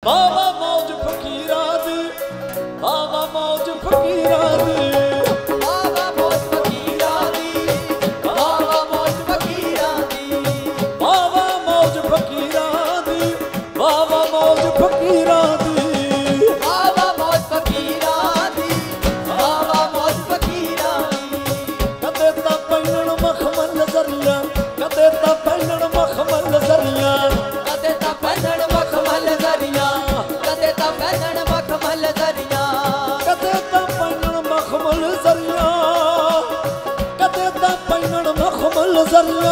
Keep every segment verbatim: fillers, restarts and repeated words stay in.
बाबा मौज फकीरा दी बाबा मौज फकीरा दी बाबा मौज फकीरा दी बाबा मौज फकीरा दी बाबा मौज फकीरा दी बाबा मौज फकीरा दी बाबा मौज फकीरा दी बाबा मौज फकीरा दी कदे ता पैनण मखमल नजरिया कदे ता पैनण मखमल नजरिया कदे ता पैनण मखमल नजरिया कदे ता पैनण मखमल नजरिया कदे ता पैनण मखमल नजरिया कदे ता पैनण मखमल नजरिया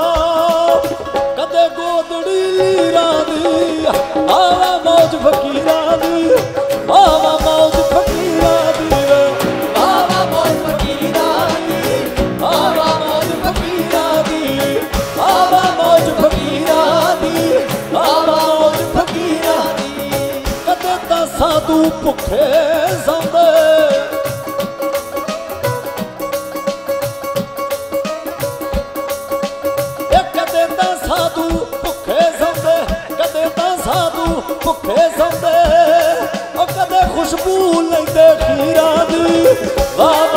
कदे गोदड़ी लीरा दी बाबा मौज फकीरा दी बाबा मौज फकीरा दी बाबा मौज फकीरा दी बाबा मौज फकीरा दी बाबा मौज फकीरा दी बाबा मौज फकीरा दी कदे ता साधु भुखे सौंदे कदे ता साधु भुखे सौंदे कदे ता साधु भुखे सौंदे ओ कदे खुशबू लैंदे खीरा दी बाबा